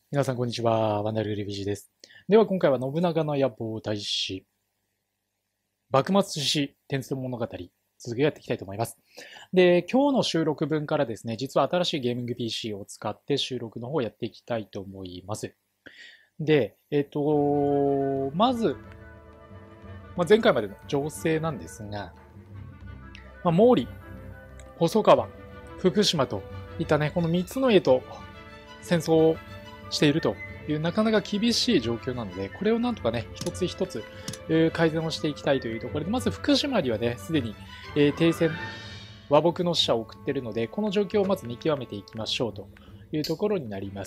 皆さん、こんにちは。ワンダルグリビジです。では、今回は信長の野望大使、幕末志天孫物語、続きをやっていきたいと思います。で、今日の収録分からですね、実は新しいゲーミング PC を使って収録の方をやっていきたいと思います。で、まず、前回までの情勢なんですが、毛利、細川、福島といったね、この3つの家と戦争をしているというなかなか厳しい状況なので、これをなんとかね、一つ一つ改善をしていきたいというところで、まず福島にはね、すでに停戦、和睦の使者を送っているので、この状況をまず見極めていきましょうというところになります。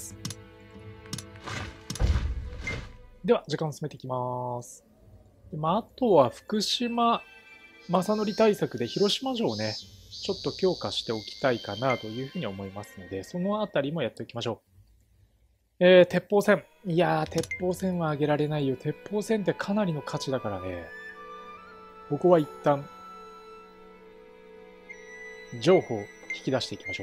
では、時間を進めていきます。あとは福島正則対策で広島城をね、ちょっと強化しておきたいかなというふうに思いますので、そのあたりもやっておきましょう。鉄砲戦。いやー、鉄砲戦は上げられないよ。鉄砲戦ってかなりの価値だからね。ここは一旦、情報を引き出していきましょ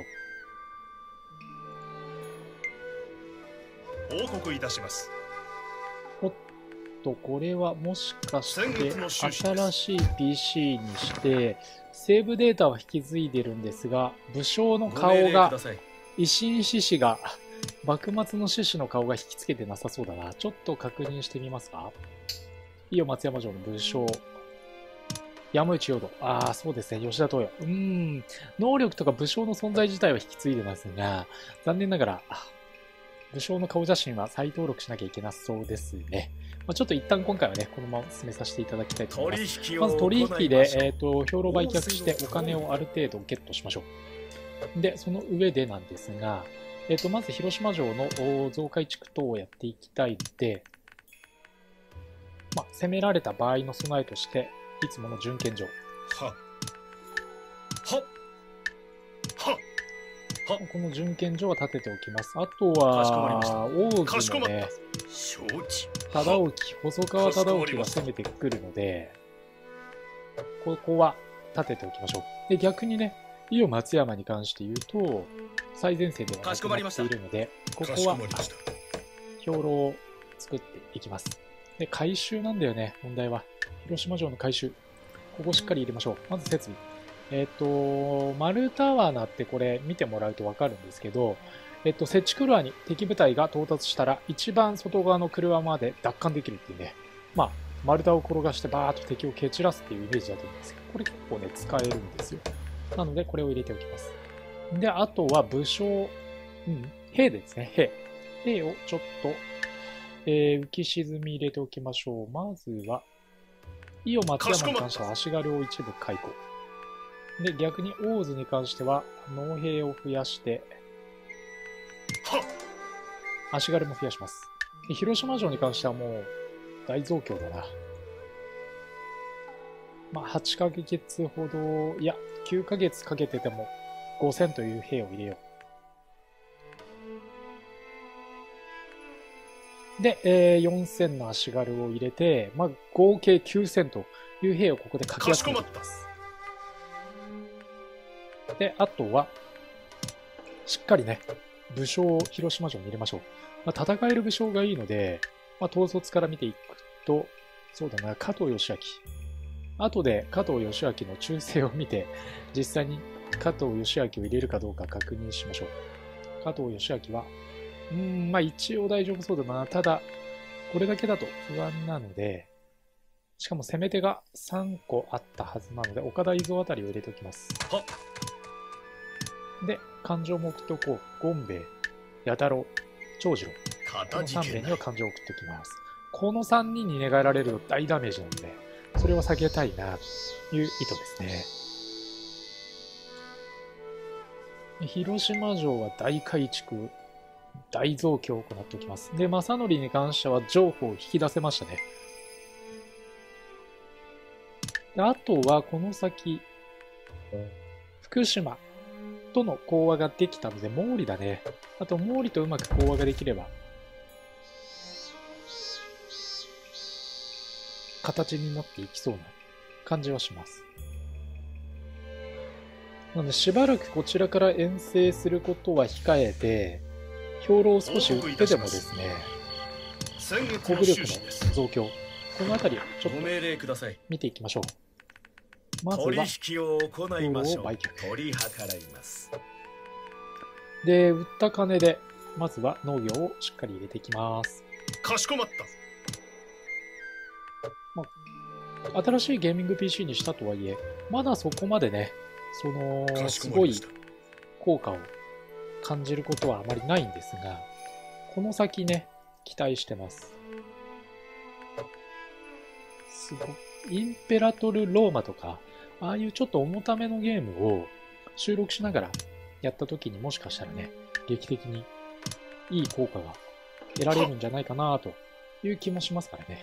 う。報告いたします。 おっと、これはもしかして新しい PC にして、セーブデータは引き継いでるんですが、武将の顔が、維新志士が、幕末の志士の顔が引きつけてなさそうだな。ちょっと確認してみますか。伊予松山城の武将。山内陽道。そうですね。吉田東洋。能力とか武将の存在自体は引き継いでますが、残念ながら、武将の顔写真は再登録しなきゃいけなそうですね。ちょっと一旦今回はね、このまま進めさせていただきたいと思います。まず取引で、兵糧売却してお金をある程度ゲットしましょう。で、その上でなんですが、まず広島城の増改築等をやっていきたいので、攻められた場合の備えとして、いつもの準検場。この準検場は立てておきます。あとは、大津のね、忠興、細川忠興が攻めてくるので、ここは立てておきましょう。で、逆にね、伊予松山に関して言うと、最前線ではなくなっているので、ここは、兵糧を作っていきます。で、回収なんだよね、問題は。広島城の回収。ここしっかり入れましょう。まず設備。丸タワーナってこれ見てもらうとわかるんですけど、設置クルアに敵部隊が到達したら、一番外側の車まで奪還できるっていうね。丸太を転がしてバーッと敵を蹴散らすっていうイメージだと思うんですけど、これ結構ね、使えるんですよ。なので、これを入れておきます。で、あとは武将、兵ですね、兵をちょっと、浮き沈み入れておきましょう。まずは、伊予松山に関しては足軽を一部解雇。で、逆に大津に関しては、農兵を増やして、足軽も増やします。で、広島城に関してはもう、大増強だな。8ヶ月ほど、いや、9ヶ月かけてても、5000という兵を入れよう。で、4000の足軽を入れて、合計9000という兵をここでかき集めていきます。で、あとは、しっかりね、武将を広島城に入れましょう。戦える武将がいいので、統率から見ていくと、そうだな、加藤義明。後で加藤義明の忠誠を見て、実際に加藤義明を入れるかどうか確認しましょう。加藤義明は、一応大丈夫そうだな。ただ、これだけだと不安なので、しかも攻め手が3個あったはずなので、岡田伊蔵あたりを入れておきます。で、勘定も送っておこう。権兵衛、弥太郎、長次郎。この3名には勘定を送っておきます。この3人に寝返られると大ダメージなので、それは避けたいなという意図ですね。広島城は大改築、大増強を行っておきます。で、正則に関しては情報を引き出せましたね。あとは、この先、福島との講和ができたので、毛利だね。あと、毛利とうまく講和ができれば、形になっていきそうな感じはします。なので、しばらくこちらから遠征することは控えて、 兵糧を少し売ってでもですね、攻撃力の増強、この辺りをちょっと見ていきましょう。まずは、兵糧を売却。で、売った金で、まずは農業をしっかり入れていきます。 かしこまった。 新しいゲーミング PC にしたとはいえ、まだそこまでね、すごい効果を感じることはあまりないんですが、この先ね、期待してます。インペラトル・ローマとか、ああいうちょっと重ためのゲームを収録しながらやった時にもしかしたらね、劇的にいい効果が得られるんじゃないかなという気もしますからね。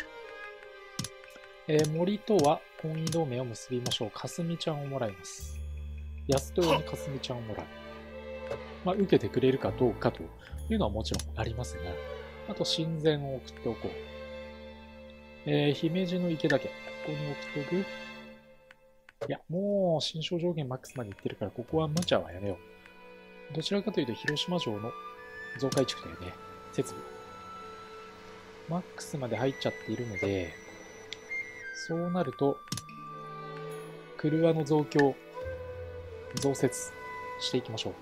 森とは婚姻同盟を結びましょう。かすみちゃんをもらいます。安豊にかすみちゃんをもらう。受けてくれるかどうかというのはもちろんありますが、あと親善を送っておこう。姫路の池岳、ここに送っておく。いや、もう、新商上限マックスまで行ってるから、ここは無茶はやめよう。どちらかというと、広島城の増改築だよね。設備。マックスまで入っちゃっているので、そうなると、車の増強、増設していきましょう。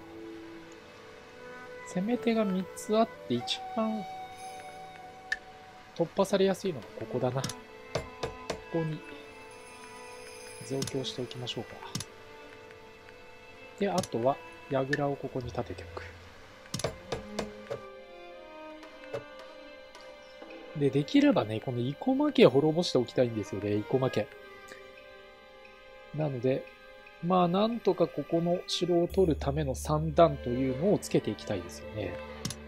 攻め手が3つあって、一番突破されやすいのがここだな。ここに増強しておきましょうか。で、あとは、櫓をここに立てておく。で、できればね、この生駒家滅ぼしておきたいんですよね、生駒家。なので、なんとかここの城を取るための三段というのをつけていきたいですよね。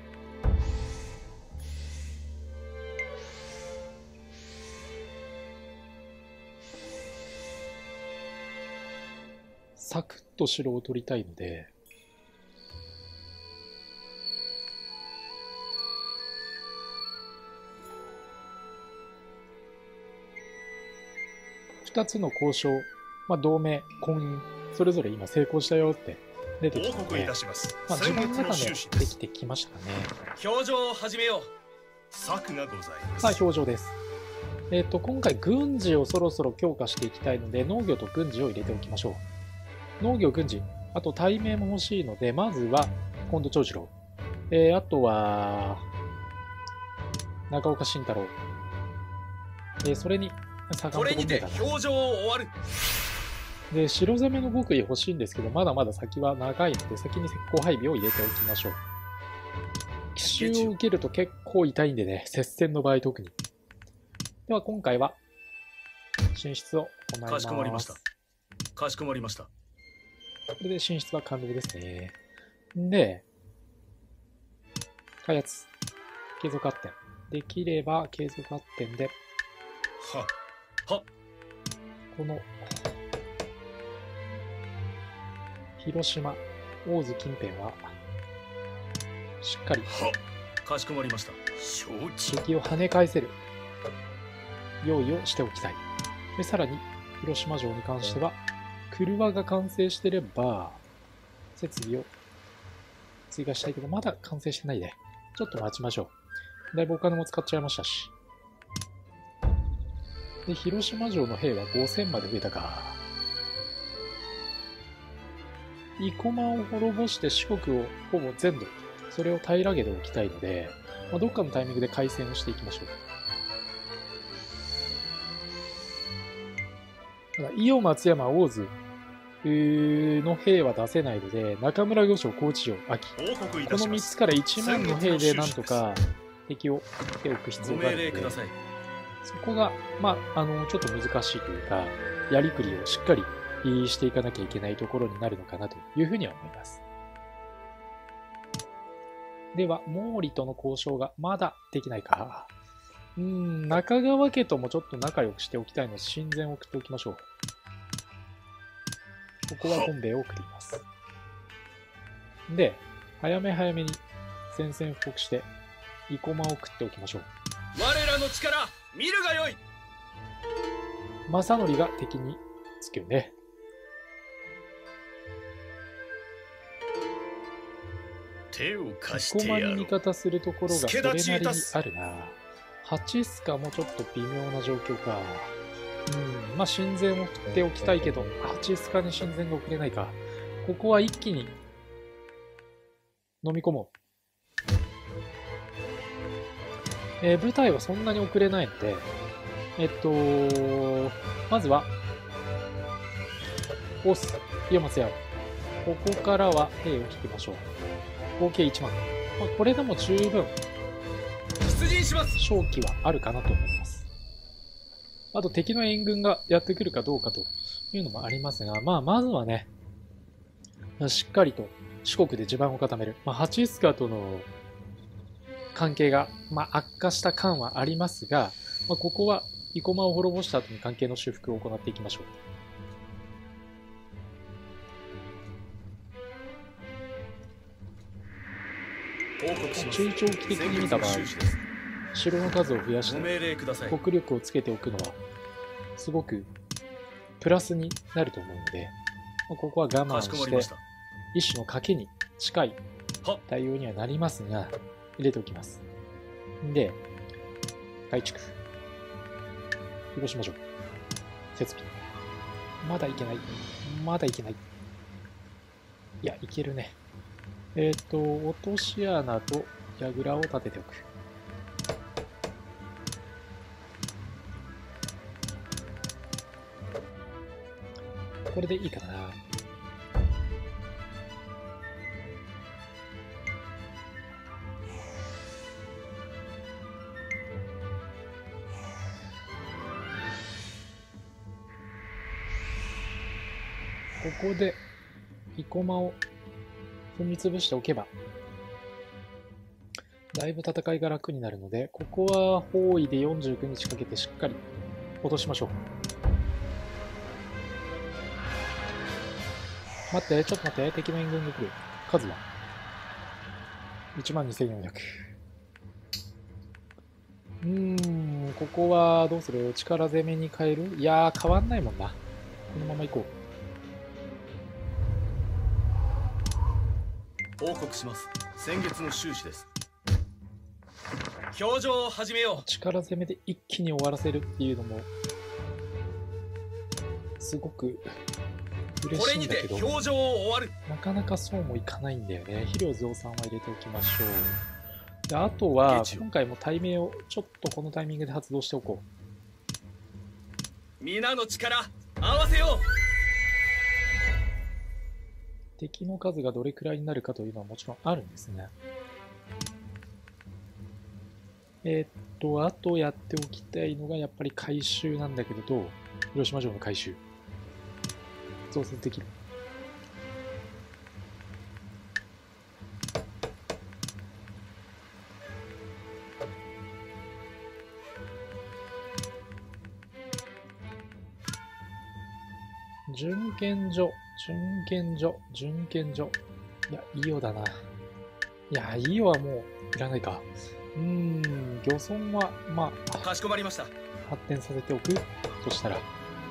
サクッと城を取りたいので、2つの交渉、同盟、婚姻、それぞれ今成功したよって出てきたので、自分の中でできてきましたね。 表情を始めよう。策がございます。 さあ、表情です。今回軍事をそろそろ強化していきたいので、農業と軍事を入れておきましょう。農業、軍事、あと対名も欲しいので、まずは近藤長次郎。あとは、長岡慎太郎。それに、 これにて表情を終わる。 で、白攻めの極意欲しいんですけど、まだまだ先は長いので、先に石膏配備を入れておきましょう。奇襲を受けると結構痛いんでね、接戦の場合特に。では今回は、進出を行います。 かしこまりました。かしこまりました。 これで進出は完了ですね。で、開発。継続発展。できれば継続発展で、この、広島、大津近辺は、しっかり、 かしこまりました。承知。 敵を跳ね返せる用意をしておきたい。で、さらに、広島城に関しては、車が完成してれば、設備を追加したいけど、まだ完成してないで。ちょっと待ちましょう。だいぶお金も使っちゃいましたし。で、広島城の兵は5000まで増えたか。生駒を滅ぼして四国をほぼ全部、それを平らげておきたいので、どっかのタイミングで開戦をしていきましょう。ただ、伊予、松山、大津の兵は出せないので、中村御所、高知城、秋。この3つから1万の兵でなんとか敵を手を置く必要があるので、そこが、ちょっと難しいというか、やりくりをしっかりしていかなきゃいけないところになるのかなというふうには思います。では、毛利との交渉がまだできないか。中川家ともちょっと仲良くしておきたいので、親善を送っておきましょう。ここは本兵を送ります。で、早め早めに宣戦布告して、生駒を送っておきましょう。 我らの力、見るがよい。 正則が敵につけるね。 手を貸し生駒てやろう。 に味方するところがそれなりに助太刀いたすあるな。8スカもちょっと微妙な状況か。まあ親善を送っておきたいけど、8スカに親善が送れないか。ここは一気に飲み込もう。部隊はそんなに送れないので、まずは、オス、イオマスヤオ。ここからは兵を引きましょう。合計1万。まあ、これでも十分、 出陣します。 勝機はあるかなと思います。あと敵の援軍がやってくるかどうかというのもありますが、まあ、まずはね、しっかりと四国で地盤を固める。まあ、ハチスカとの関係が、まあ、悪化した感はありますが、まあ、ここは生駒を滅ぼした後に関係の修復を行っていきましょう。中長期的に見た場合、城の数を増やして国力をつけておくのはすごくプラスになると思うので、ここは我慢して一種の賭けに近い対応にはなりますが入れておきます。で、改築移動しましょう。設備まだいけない、まだいけない。いや、いけるね。落とし穴と櫓を立てておく。これでいいかな。ここで生駒を踏み潰しておけばだいぶ戦いが楽になるので、ここは包囲で49日かけてしっかり落としましょう。待って、ちょっと待って、敵の援軍が来る。数は12400。ここはどうする？力攻めに変える？いやー、変わんないもんな。このまま行こう。 報告します。先月の収支です。表情を始めよう。 力攻めで一気に終わらせるっていうのもすごく嬉しいんだけど、 表情を終わる。 なかなかそうもいかないんだよね。肥料増産は入れておきましょう。で、あとは今回も対名をちょっとこのタイミングで発動しておこう。皆の力合わせよう。 敵の数がどれくらいになるかというのはもちろんあるんですね。あとやっておきたいのがやっぱり回収なんだけれど、広島城の回収。増設できる。準検所、準検所、準検所。いや、いいよだな。いや、いいよはもういらないか。漁村は、まあ、 かしこまりました。 発展させておく。そしたら。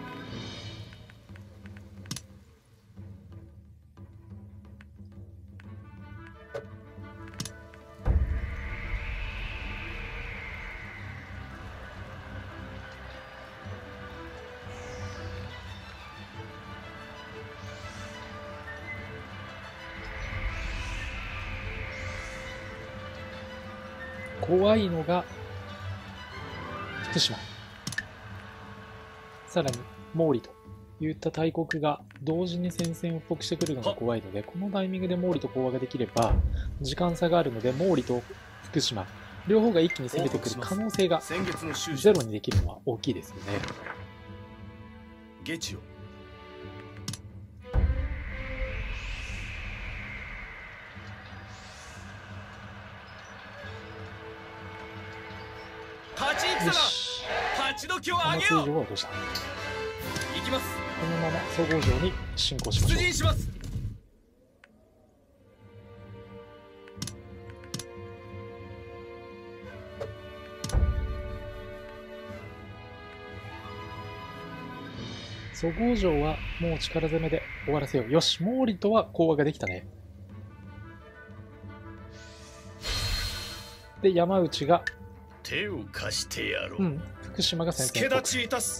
怖いのが福島、さらに毛利といった大国が同時に戦線を布告してくるのが怖いので、このタイミングで毛利と講和ができれば時間差があるので、毛利と福島両方が一気に攻めてくる可能性がゼロにできるのは大きいですよね。 ゲチよ。 よし。 勝ち時を上げよう。 この通常は落とした。 行きます。 このまま総合城に進行しましょう。 出陣します。 総合城はもう力攻めで終わらせよう。よし、毛利とは講和ができたね。 で、山内が、 手を貸してやろう。 福島が先制。 助立ちいたす。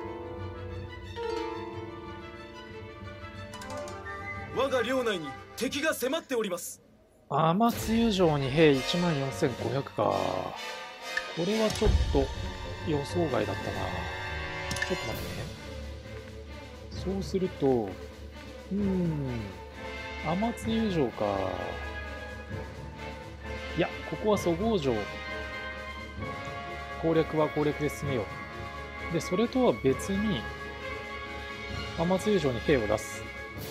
我が領内に敵が迫っております。 天津城に兵14500か。これはちょっと予想外だったな。ちょっと待ってね。そうすると、天津城か。いや、ここは蘇郷城。攻略は攻略で進めよう。で、それとは別に、天津城に兵を出す。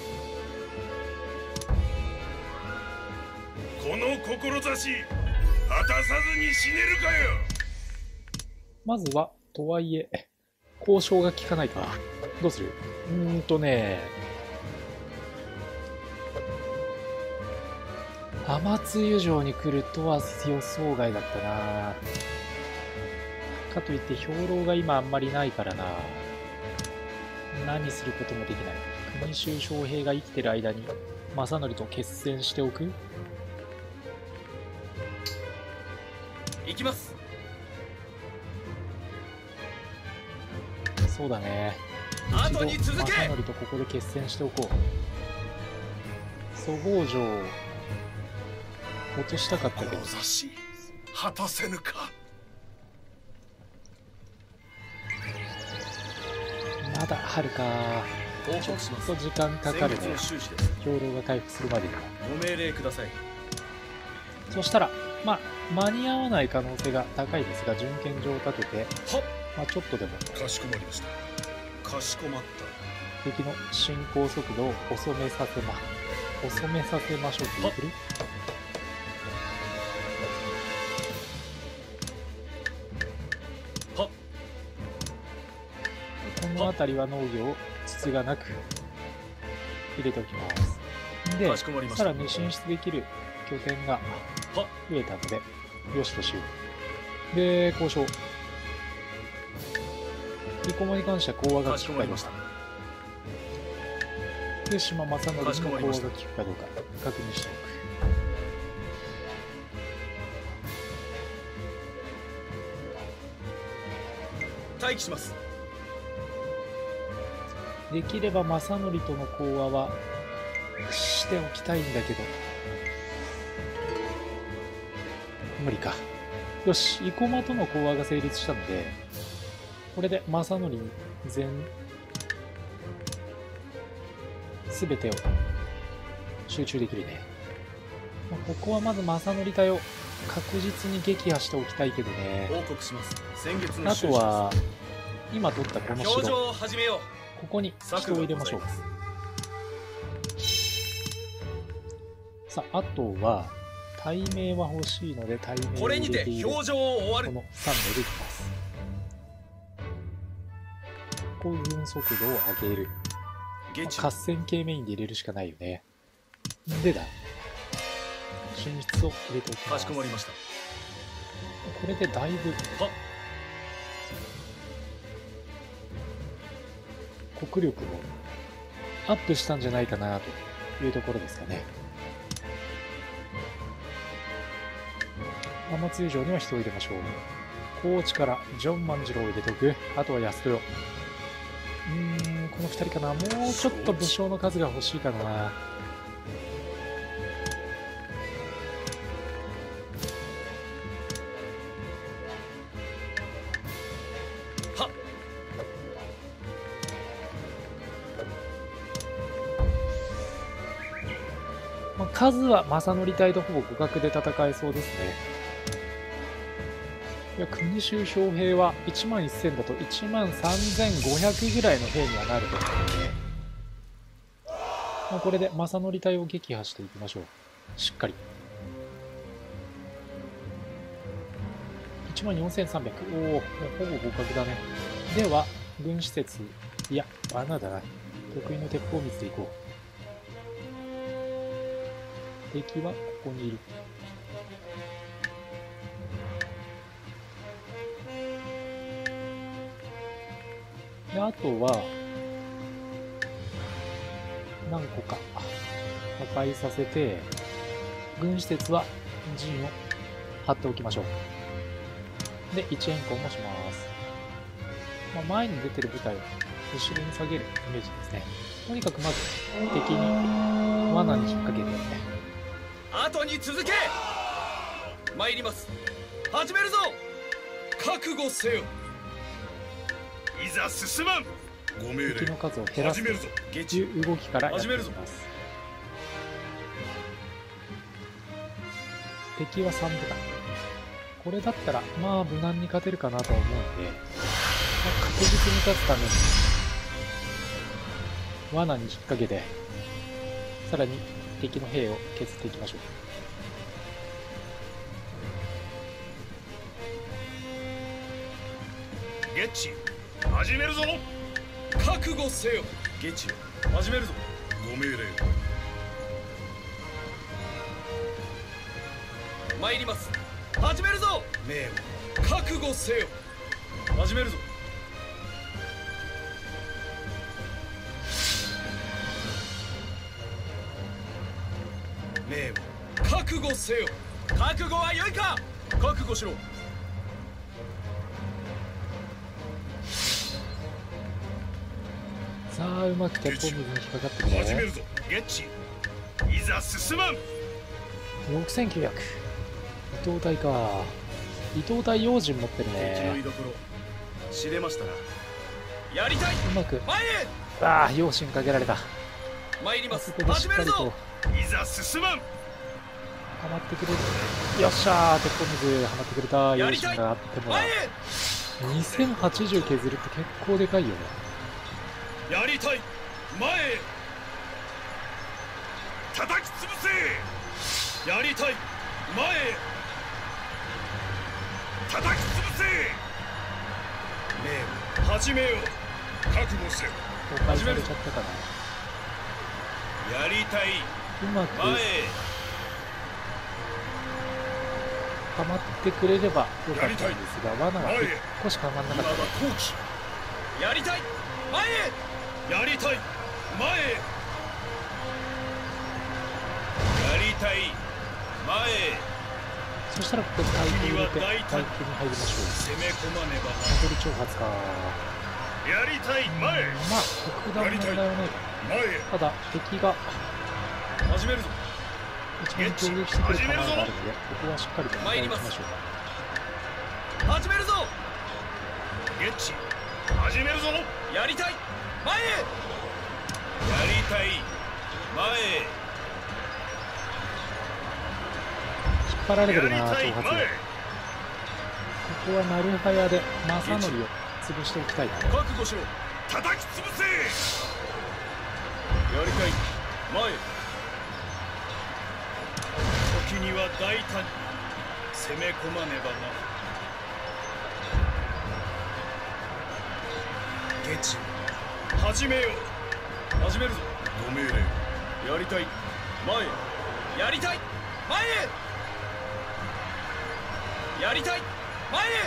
この志、果たさずに死ねるかよ。 まずは、とはいえ、交渉が効かないか。どうする？天津城に来るとは予想外だったな。かといって兵糧が今あんまりないからな。何することもできない。国衆将兵が生きてる間に正則と決戦しておく？ 行きます。 そうだね。 後に続け。 正則とここで決戦しておこう。蘇郷城を落としたかったけど。 果たせぬか。 まだ春か。ちょっと時間かかるね。兵糧が回復するまでには。 ご命令ください。 そしたら、間に合わない可能性が高いですが、巡検場を立てて、ちょっとでも。 かしこまりました。かしこまった。 敵の進行速度を遅めさせましょうって言ってる？この辺りは農業をつつがなく入れておきます。で、さらに進出できる拠点が増えたので、よしとしよう。で、交渉。生駒に関しては講和が効くかどうか。福島正則の講和が効くかどうか確認しておく。待機します。 できれば正則との講和はしておきたいんだけど無理か。よし、生駒との講和が成立したので、これで正則に全てを集中できるね。ここはまず正則隊を確実に撃破しておきたいけどね。 報告します。先月のあとは今取ったこの城、 を始めよう。 ここに人を入れましょう。さあ、あとは対名は欲しいので対名を入れている。この3名でいきます。行軍速度を上げる。合戦系メインで入れるしかないよね。でだ。進出を入れておきます。 かしこまりました。 これでだいぶ国力もアップしたんじゃないかなというところですかね。天津城には人を入れましょう。高知からジョン万次郎を入れておく。あとは安豊。この2人かな。もうちょっと武将の数が欲しいかな。数は正則隊とほぼ互角で戦えそうですね。いや、国衆将兵は1万1000だと1万3500ぐらいの兵にはなると思うので、これで正則隊を撃破していきましょう。しっかり。1万4300。おお、もうほぼ互角だね。では、軍施設、いや、罠だな。得意の鉄砲水でいこう。敵はここにいる。で、あとは何個か破壊させて、軍施設は陣を貼っておきましょう。で、1変更もします。前に出てる部隊を後ろに下げるイメージですね。とにかくまず敵に罠に引っ掛けて、 後に続け。参ります。始めるぞ。覚悟せよ。いざ進まん。ご命令。 敵の数を減らすという動きからやっていきます。敵は3部隊。これだったらまあ無難に勝てるかなとは思うので、確実に勝つために罠に引っ掛けて、さらに敵の兵を削っていきましょう。 ゲッチ、始めるぞ。覚悟せよ。ゲッチ、始めるぞ。ご命令。参ります。始めるぞ。命を覚悟せよ。始めるぞ。命を覚悟せよ。覚悟は良いか。覚悟しろ。 さあ、うまく鉄砲水に引っかかってくれ。 始めるぞ。ゲッチ、いざ進まん。 6900。伊藤隊か。伊藤隊用心持ってる敵のね。 居所知れましたな。やりたい。 うまく、 前へ。 ああ、用心かけられた。 参ります。 ここでしっかりとはいざ進まん。 まってくれる。よっしゃー、鉄砲水はまってくれた。用心があっても前へ。 2080削るって結構でかいよね。 やりたい。前へ。叩き潰せ。やりたい。前へ。叩き潰せ。命を始めよう。覚悟せよ。 公開されちゃったかな。 やりたい。 うまく前へ。 はまってくれればよかったんですが、罠が1個しかはまんなかったね。 今は後期。やりたい。前へ。やりたい。前へ。やりたい。前へ。 そしたらここで回復入れて回復に入りましょう。 攻め込まねばな。 バトル挑発か。 やりたい。前へ。 まあ特段問題はない。 前へ。 ただ敵が始めるぞ。 一番攻撃してくる構えがあるので、ここはしっかりと戦いましょう。 始めるぞ。ゲッチ、始めるぞ。やりたい。前へ。やりたい。前へ。 引っ張られてるな、挑発で。ここはなるはやで正則を潰しておきたい。 覚悟しろ。叩き潰せ。やりたい。前へ。時には大胆に攻め込まねばな。ゲッチ、始めよう。始めるぞ。ご命令。やりたい。前へ。やりたい。前へ。やりたい。前へ。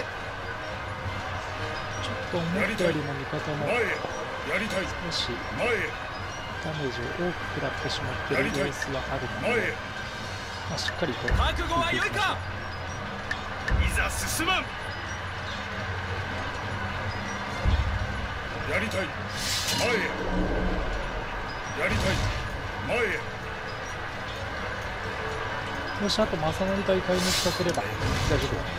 ちょっと思ったよりも味方も前へ。やりたい。 少し前へ。 ダメージを多く食らってしまっている様子はあるので、 前へ。 まあ、しっかりと覚悟は良いか。いざ進まん。やりたい。前へ。やりたい。前へ。 よし、あと正則隊壊滅させれば大丈夫だ。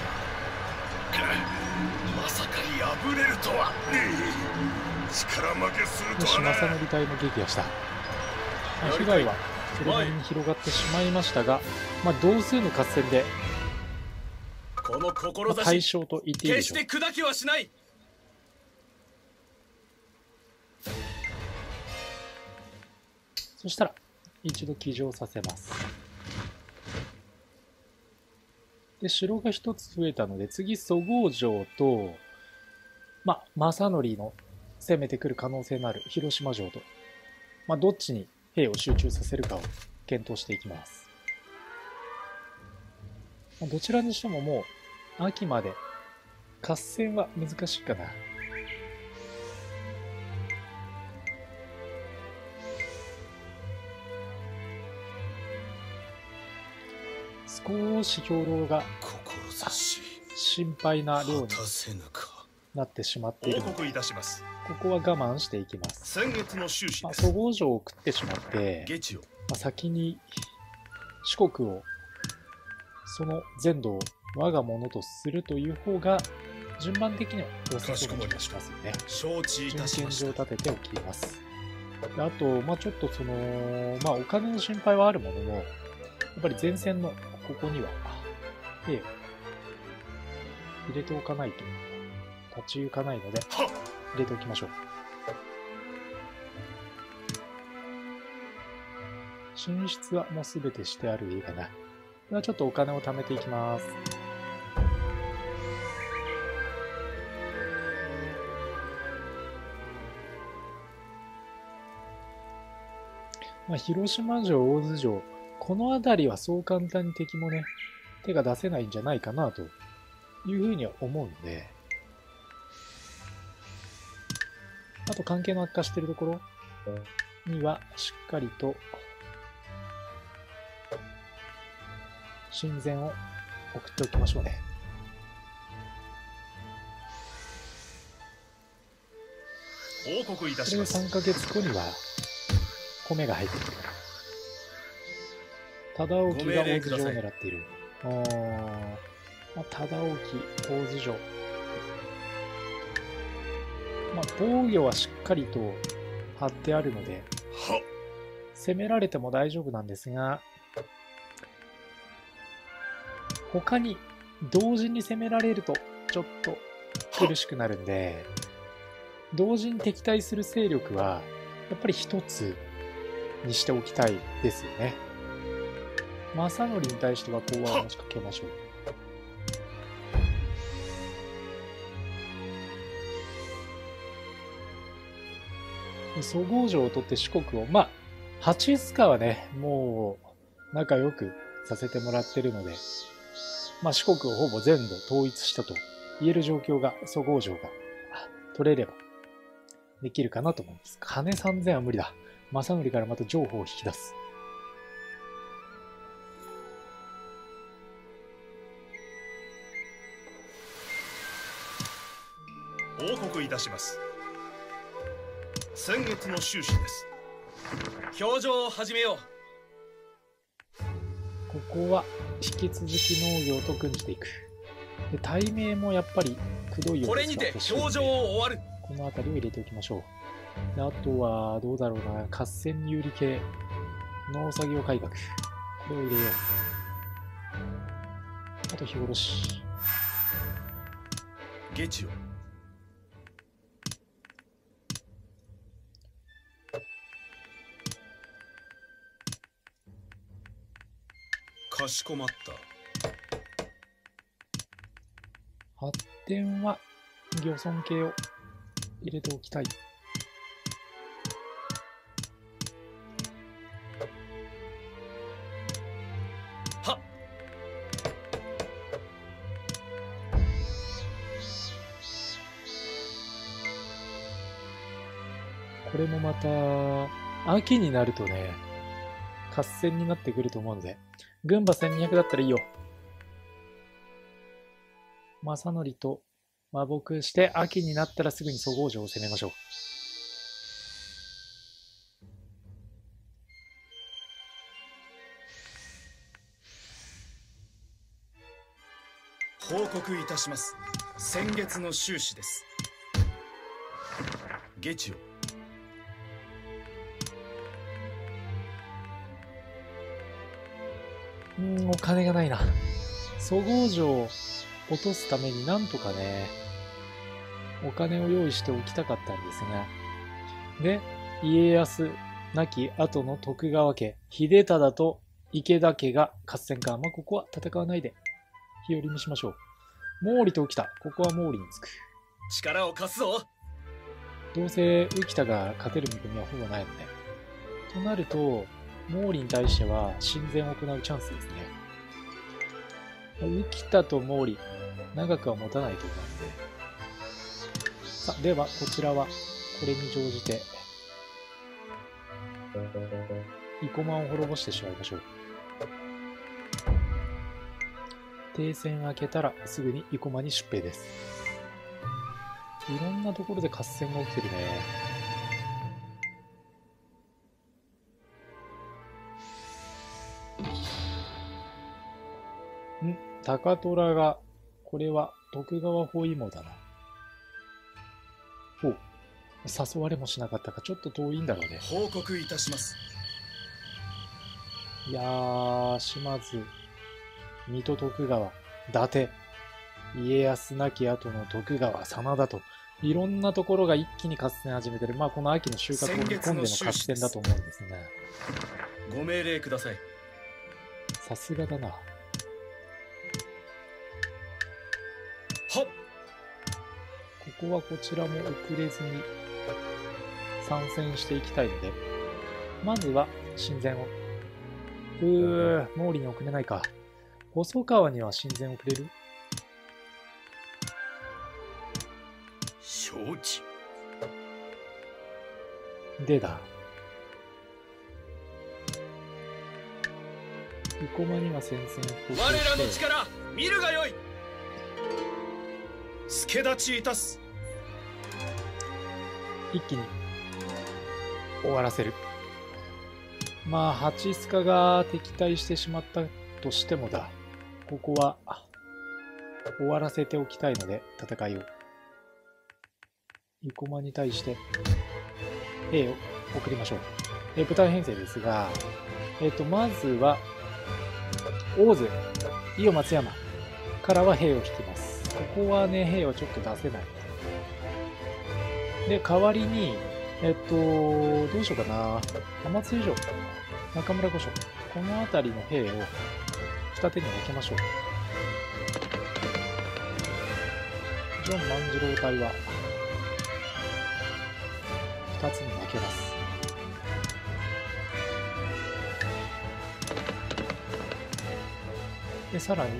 まさか敗れるとは。力負けするとよし、 はな。 正則隊も撃破した。被害はそれなりに広がってしまいましたが、同数の合戦でこの大志、 勝と言っていいで決ししょう。 て砕きはしない。 そしたら一度騎乗させます。で、城が一つ増えたので、次蘇郷城と正則の攻めてくる可能性のある広島城と、どっちに兵を集中させるかを検討していきます。どちらにしてももう秋まで合戦は難しいかな。少し兵糧が心配な量になってしまっているので、ここは我慢していきます。蘇郷城を食ってしまって、先に四国をその全土を我が物とするという方が順番的には良さそうな気がしますよね。準検場を立てておきます。であと、ちょっとその、お金の心配はあるものの、やっぱり前線のここには兵を入れておかないと立ち行かないので、入れておきましょう。進出はもうすべてしてあるでいいかな。ではちょっとお金を貯めていきます。広島城、大津城、この辺りはそう簡単に敵もね、手が出せないんじゃないかなというふうには思うので、あと関係の悪化しているところにはしっかりと親善を送っておきましょうね。これで3ヶ月後には米が入ってくる。忠興が大津城を狙っている。忠興、大津城。防御はしっかりと張ってあるので、攻められても大丈夫なんですが、他に同時に攻められるとちょっと苦しくなるんで、同時に敵対する勢力はやっぱり一つにしておきたいですよね。正則に対しては講和を仕掛けましょう。蘇郷城を取って四国を、八須賀はね、もう仲良くさせてもらってるので、四国をほぼ全土統一したと言える状況が蘇郷城が取れればできるかなと思います。金3000は無理だ。正則からまた情報を引き出す。 報告いたします。先月の収支です。表情を始めよう。ここは引き続き農業と訓じていく。で対名もやっぱりくどいようですが、 これにて表情を終わる。 この辺りを入れておきましょう。であとはどうだろうな、合戦有利系農作業改革、これを入れよう。あと日殺し下地をかしこまった。 発展は漁村系を入れておきたい。 はっ。 これもまた秋になるとね、合戦になってくると思うので、軍馬1200だったらいいよ。正則と和睦して、秋になったらすぐに蘇郷城を攻めましょう。 報告いたします。先月の収支です。下地をお金がないな。蘇郷城を落とすためになんとかね、お金を用意しておきたかったんですが。で、家康亡き後の徳川家、秀忠と池田家が合戦か。ここは戦わないで、日和にしましょう。毛利と浮田、ここは毛利につく。 力を貸すぞ。 どうせ浮田が勝てる見込みはほぼないので。となると、毛利に対しては親善を行うチャンスですね。浮田と毛利、長くは持たないと思うので。さあ、では、こちらは、これに乗じて、生駒を滅ぼしてしまいましょう。 停戦明けたらすぐに生駒に出兵です。いろんなところで合戦が起きてるね。高虎が、これは徳川包囲網だな。お、誘われもしなかったか、ちょっと遠いんだろうね。 報告いたします。 いやー、島津、水戸徳川、伊達、家康亡き後の徳川、真田と、いろんなところが一気に合戦始めてる。まあ、この秋の収穫を見込んでの合戦だと思うんですね。 ご命令ください。 さすがだな。 はっ。 ここはこちらも遅れずに参戦していきたいので、まずは親善を。毛利に送れないか。細川には親善送れる？ 承知。 でだ。生駒には宣戦布告して。 我らの力見るがよい。助立ちいたす。 一気に終わらせる。まあ蜂須賀が敵対してしまったとしてもだ、ここは終わらせておきたいので、戦いを生駒に対して兵を送りましょう。部隊編成ですが、まずは大津、伊予松山からは兵を引きます。ここはね、兵はちょっと出せない。で、代わりに、どうしようかな。浜津以上、中村御所、この辺りの兵を二手に分けましょう。ジョン万次郎隊は二つに分けます。で、さらに、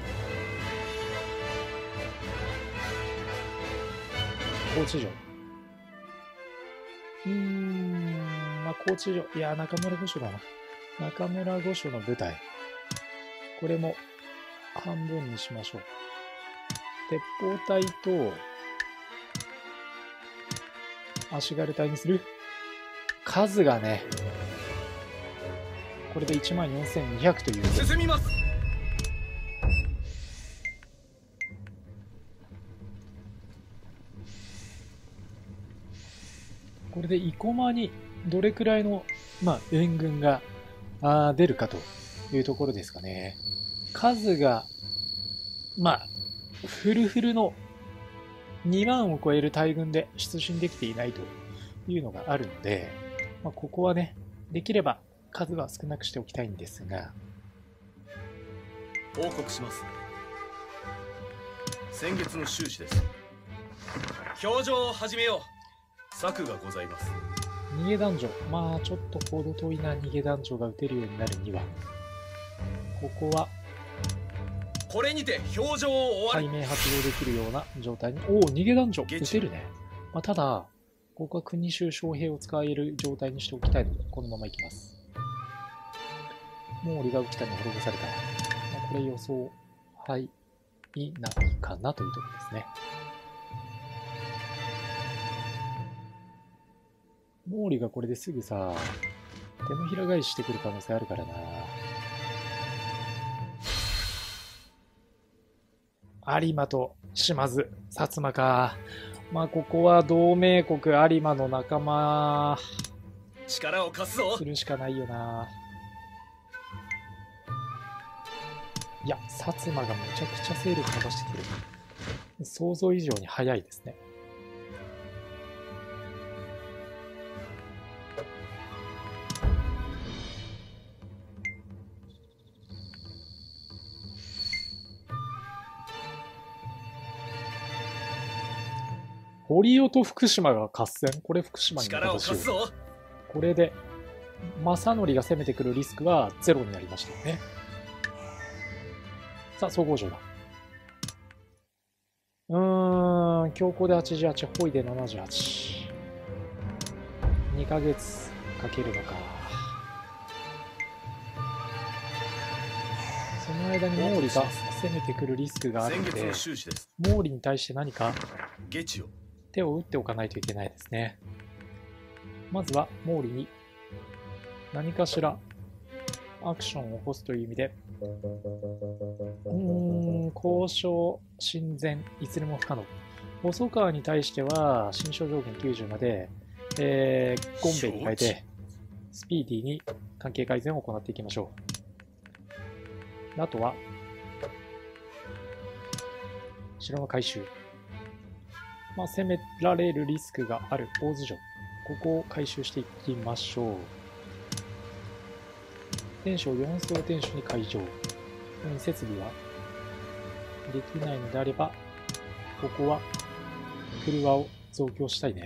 高知城。まあ、高知城。いや、中村御所だな。中村御所の部隊。これも半分にしましょう。鉄砲隊と足軽隊にする。数がね、これで14,200という。 進みます。 これで生駒にどれくらいの、援軍が出るかというところですかね。数が、フルフルの2万を超える大軍で出陣できていないというのがあるので、ここはね、できれば数は少なくしておきたいんですが。 報告します。先月の収支です。表情を始めよう。策がございます。 逃げ男女。ちょっと程遠いな。逃げ男女が撃てるようになるには。ここは、 これにて表情を終わる。 対面発動できるような状態に。逃げ男女。撃てるね。ただ、ここは国衆将兵を使える状態にしておきたいので、このまま行きます。毛利が浮田に滅ぼされた。これ予想範囲内かなというところですね。毛利がこれですぐさ、手のひら返ししてくる可能性あるからな。有馬と島津、薩摩か。ここは同盟国有馬の仲間。 力を貸すぞ。 するしかないよな。いや、薩摩がめちゃくちゃ勢力伸ばしてきてる。想像以上に早いですね。堀尾と福島が合戦。これ福島に力を貸すぞ。 これで正則が攻めてくるリスクはゼロになりましたよね。さあ、総合城だ。強行で88、ホイで78。2ヶ月かけるのか。その間に毛利が攻めてくるリスクがあるので、毛利に対して何か手を打っておかないといけないですね。まずは毛利に何かしらアクションを起こすという意味で、交渉、親善、いずれも不可能。細川に対しては、新書条件90まで、ゴンベイに変えて、スピーディーに関係改善を行っていきましょう。あとは、城の改修。攻められるリスクがある大洲城。ここを改修していきましょう。天守を4層天守に改造。設備はできないのであれば、ここは車を増強したいね。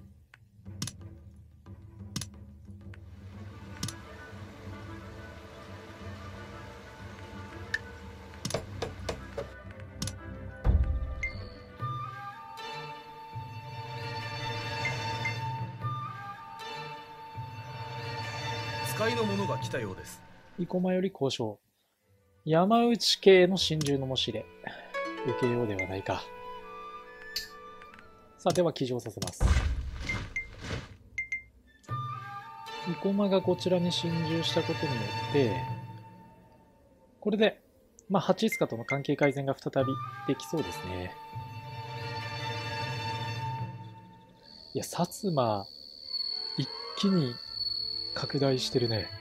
使いの者が来たようです。 生駒より交渉。山内系の真珠の模試で受けようではないか。さあ、では騎乗させます。生駒がこちらに侵入したことによって、これで、ハチスカとの関係改善が再びできそうですね。いや、薩摩、一気に拡大してるね。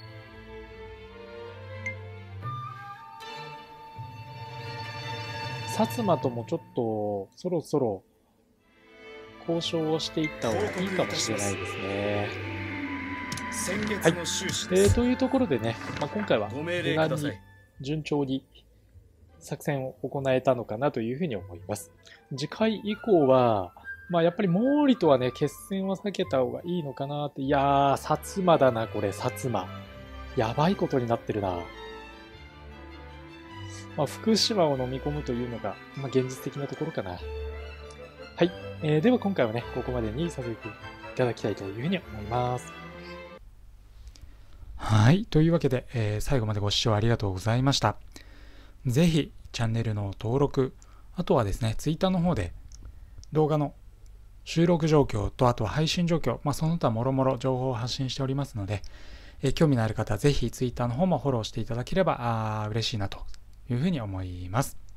薩摩ともちょっとそろそろ交渉をしていった方がいいかもしれないですね。はい。というところでね、今回は無難に順調に作戦を行えたのかなというふうに思います。次回以降は、やっぱり毛利とはね、決戦は避けた方がいいのかなって。いやー、薩摩だな、これ、薩摩。やばいことになってるな。福島を飲み込むというのが、現実的なところかな。はい。では今回はね、ここまでにさせていただきたいというふうに思います。 はい。というわけで、最後までご視聴ありがとうございました。ぜひ、チャンネルの登録、あとはですね、Twitter の方で動画の収録状況と、あとは配信状況、その他もろもろ情報を発信しておりますので、興味のある方はぜひ Twitter の方もフォローしていただければ嬉しいなというふうに思います。